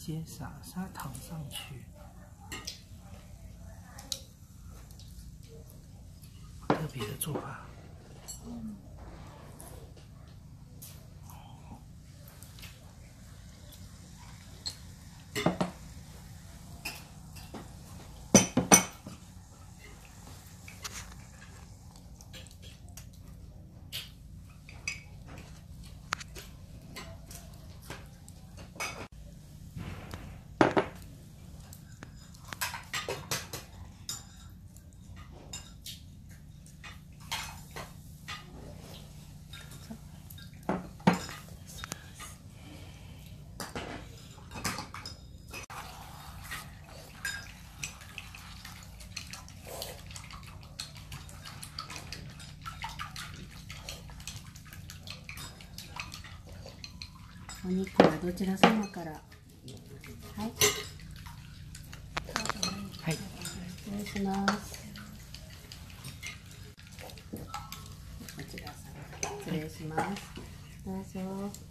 接撒砂糖上去，特别的做法。 お肉はどちら様から。はい。 はい。 失礼します。こちら様。失礼します。どうぞ。